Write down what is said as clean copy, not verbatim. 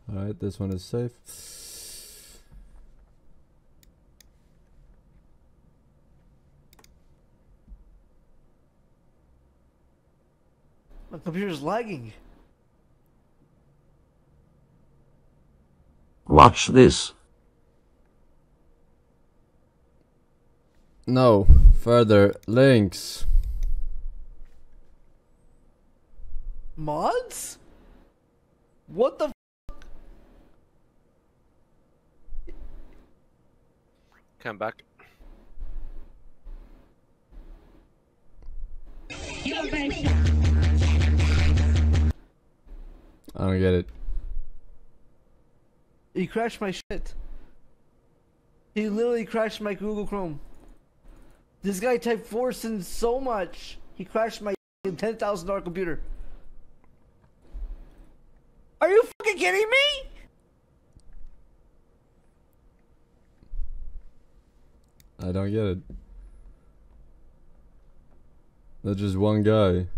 Alright, this one is safe. My computer's lagging. Watch this. No further links. Mods? What the f? Come back. I don't get it. He crashed my shit. He literally crashed my Google Chrome. This guy typed Forsens so much, he crashed my $10,000 computer. Are you fucking kidding me? I don't get it. That's just one guy.